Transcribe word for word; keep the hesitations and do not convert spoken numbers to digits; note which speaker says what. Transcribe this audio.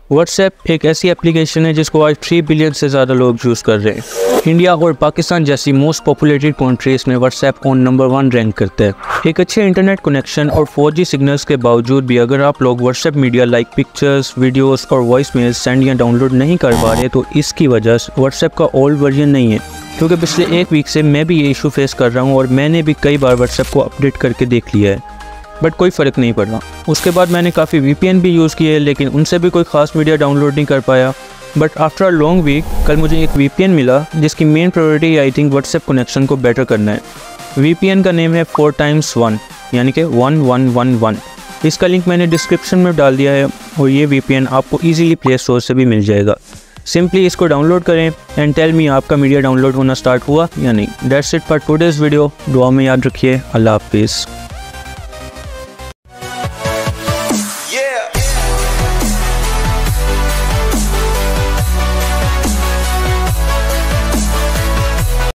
Speaker 1: WhatsApp एक ऐसी application है जिसको आज थ्री बिलियन से ज़्यादा लोग यूज़ कर रहे हैं। इंडिया और पाकिस्तान जैसी मोस्ट पॉपुलेटेड कंट्रीज़ में WhatsApp on number one rank करता है। एक अच्छे इंटरनेट कनेक्शन और फोर जी सिग्नल्स के बावजूद भी अगर आप लोग WhatsApp media like pictures, videos और वॉइस मेल्स सेंड या डाउनलोड नहीं कर पा रहे, तो इसकी वजह से व्हाट्सएप का ओल्ड वर्जन नहीं है। क्योंकि पिछले एक वीक से मैं भी ये इशू फेस कर रहा हूँ और मैंने भी कई बार व्हाट्सएप को अपडेट करके देख लिया है, बट कोई फ़र्क नहीं पड़ रहा। उसके बाद मैंने काफ़ी वीपीएन भी यूज़ किए, लेकिन उनसे भी कोई ख़ास मीडिया डाउनलोड नहीं कर पाया। But after a long week कल मुझे एक वीपीएन मिला जिसकी main priority I think WhatsApp connection को बेटर करना है। वीपीएन का नेम है फोर टाइम्स वन, यानी कि वन वन वन वन। इसका लिंक मैंने डिस्क्रिप्शन में डाल दिया है और ये वीपीएन आपको ईजिली प्ले स्टोर से भी मिल जाएगा। सिंपली इसको डाउनलोड करें एंड टेल मी आपका मीडिया डाउनलोड होना स्टार्ट हुआ या नहीं। That's it for today's video. दुआ में याद रखिए। अल्लाह हाफिज़।